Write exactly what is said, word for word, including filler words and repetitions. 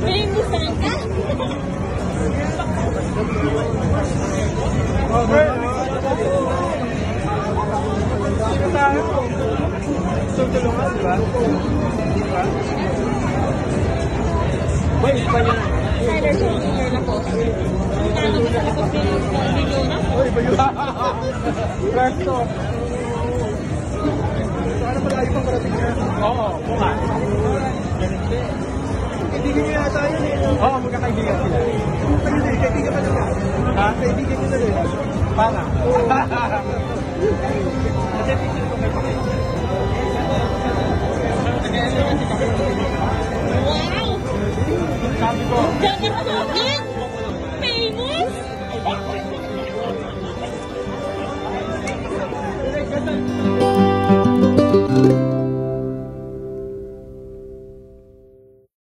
May gusto rin ka? Tutulungan, di ba? Di ba? Boy, iba yun. Tyler, souvenir na po. Kano ba sa likod ng video na? Boy, iba yun. Presto. Ano pala ayun pang parating niya? Oo, oo nga. Kaibigan niya yata yun eh. Oo, magkakaibigan sila. Ayun eh, kaibigan pa nila. Ha? Kaibigan nila rin. Para? Oo. Kasi picture ko kayo.